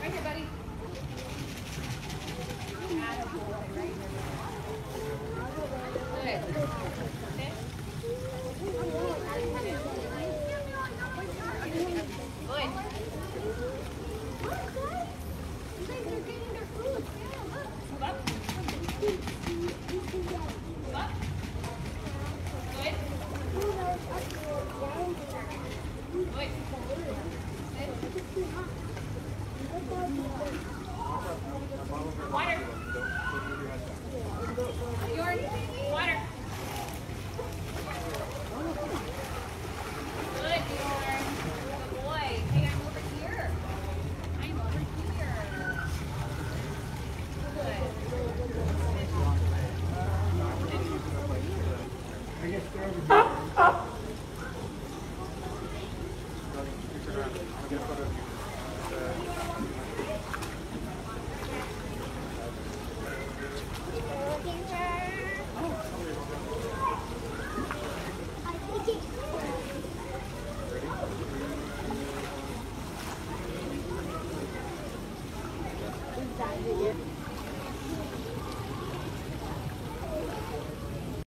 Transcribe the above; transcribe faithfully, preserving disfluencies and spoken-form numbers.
Right here, buddy. Water. Bjorn, water. Good, Bjorn. Good boy. Hey, I'm over here. I'm over here. Good.